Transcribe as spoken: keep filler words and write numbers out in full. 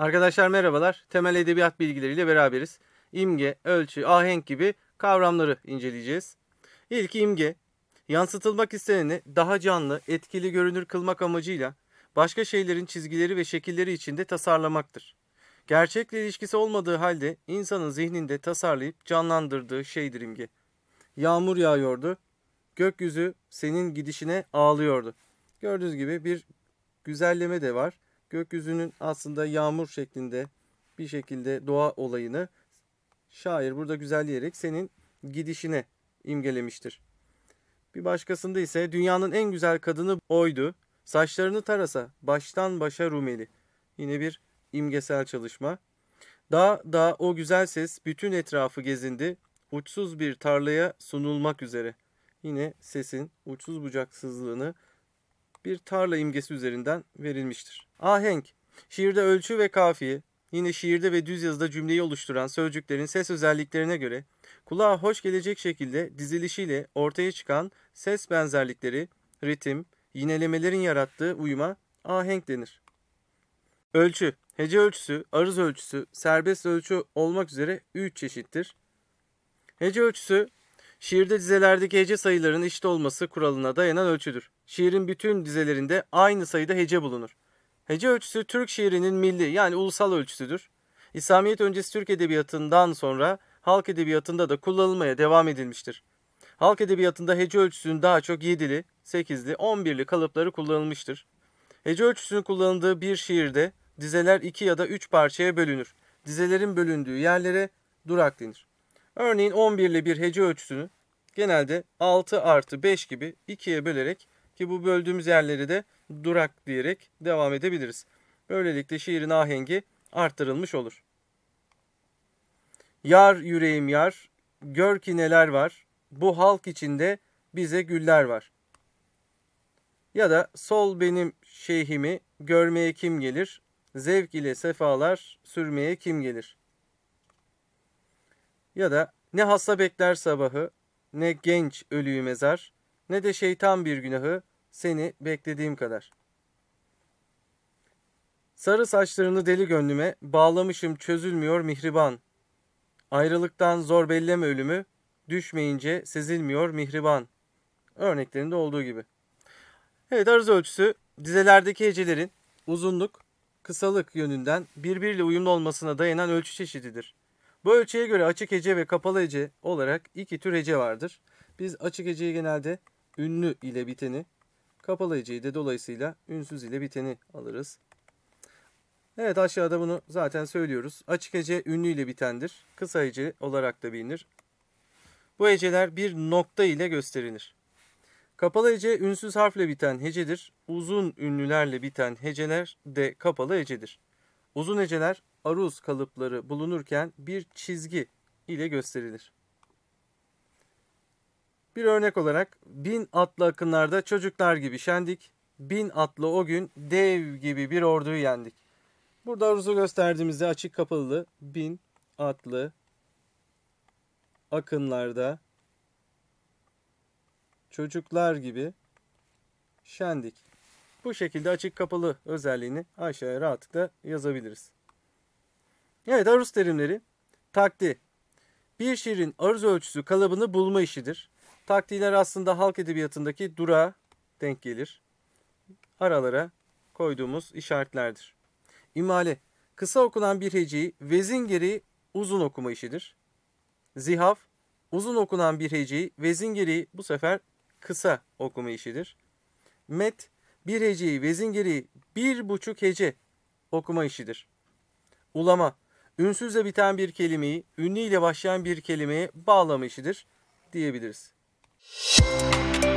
Arkadaşlar merhabalar. Temel edebiyat bilgileriyle beraberiz. İmge, ölçü, ahenk gibi kavramları inceleyeceğiz. İlk imge, yansıtılmak isteneni daha canlı, etkili görünür kılmak amacıyla başka şeylerin çizgileri ve şekilleri içinde tasarlamaktır. Gerçekle ilişkisi olmadığı halde insanın zihninde tasarlayıp canlandırdığı şeydir imge. Yağmur yağıyordu. Gökyüzü senin gidişine ağlıyordu. Gördüğünüz gibi bir güzelleme de var. Gökyüzünün aslında yağmur şeklinde bir şekilde doğa olayını şair burada güzelleyerek senin gidişine imgelemiştir. Bir başkasında ise dünyanın en güzel kadını oydu. Saçlarını tarasa baştan başa Rumeli. Yine bir imgesel çalışma. Dağ dağ o güzel ses bütün etrafı gezindi. Uçsuz bir tarlaya sunulmak üzere. Yine sesin uçsuz bucaksızlığını bir tarla imgesi üzerinden verilmiştir. Ahenk, şiirde ölçü ve kafiye, yine şiirde ve düz yazıda cümleyi oluşturan sözcüklerin ses özelliklerine göre kulağa hoş gelecek şekilde dizilişiyle ortaya çıkan ses benzerlikleri, ritim, yinelemelerin yarattığı uyuma ahenk denir. Ölçü, hece ölçüsü, aruz ölçüsü, serbest ölçü olmak üzere üç çeşittir. Hece ölçüsü, şiirde dizelerdeki hece sayıların eşit olması kuralına dayanan ölçüdür. Şiirin bütün dizelerinde aynı sayıda hece bulunur. Hece ölçüsü Türk şiirinin milli yani ulusal ölçüsüdür. İslamiyet öncesi Türk edebiyatından sonra halk edebiyatında da kullanılmaya devam edilmiştir. Halk edebiyatında hece ölçüsünün daha çok yedili, sekizli, on birli kalıpları kullanılmıştır. Hece ölçüsünün kullanıldığı bir şiirde dizeler iki ya da üç parçaya bölünür. Dizelerin bölündüğü yerlere durak denir. Örneğin on birli bir hece ölçüsünü genelde altı artı beş gibi ikiye bölerek, ki bu böldüğümüz yerleri de durak diyerek devam edebiliriz. Böylelikle şiirin ahengi arttırılmış olur. Yar yüreğim yar, gör ki neler var, bu halk içinde bize güller var. Ya da sol benim şeyhimi, görmeye kim gelir, zevk ile sefalar sürmeye kim gelir. Ya da ne hasta bekler sabahı, ne genç ölüyü mezar, ne de şeytan bir günahı, seni beklediğim kadar. Sarı saçlarını deli gönlüme, bağlamışım çözülmüyor mihriban. Ayrılıktan zor belleme ölümü, düşmeyince sezilmiyor mihriban. Örneklerinde olduğu gibi. Evet, aruz ölçüsü dizelerdeki hecelerin uzunluk, kısalık yönünden birbiriyle uyumlu olmasına dayanan ölçü çeşididir. Bu ölçüye göre açık hece ve kapalı hece olarak iki tür hece vardır. Biz açık heceyi genelde ünlü ile biteni, kapalı heceyi de dolayısıyla ünsüz ile biteni alırız. Evet, aşağıda bunu zaten söylüyoruz. Açık hece ünlü ile bitendir. Kısa hece olarak da bilinir. Bu heceler bir nokta ile gösterilir. Kapalı hece ünsüz harfle biten hecedir. Uzun ünlülerle biten heceler de kapalı hecedir. Uzun heceler aruz kalıpları bulunurken bir çizgi ile gösterilir. Bir örnek olarak bin atlı akınlarda çocuklar gibi şendik, bin atlı o gün dev gibi bir orduyu yendik. Burada aruzu gösterdiğimizde açık kapalı bin atlı akınlarda çocuklar gibi şendik. Bu şekilde açık kapalı özelliğini aşağıya rahatlıkla yazabiliriz. Evet, aruz terimleri. Takdi. Bir şiirin aruz ölçüsü kalıbını bulma işidir. Takdiler aslında halk edebiyatındaki durağa denk gelir. Aralara koyduğumuz işaretlerdir. İmale. Kısa okunan bir heceyi vezin gereği uzun okuma işidir. Zihaf. Uzun okunan bir heceyi vezin gereği bu sefer kısa okuma işidir. Met. Bir heceyi vezin gereği bir buçuk hece okuma işidir. Ulama. Ünsüzle biten bir kelimeyi ünlü ile başlayan bir kelimeye bağlama işidir diyebiliriz.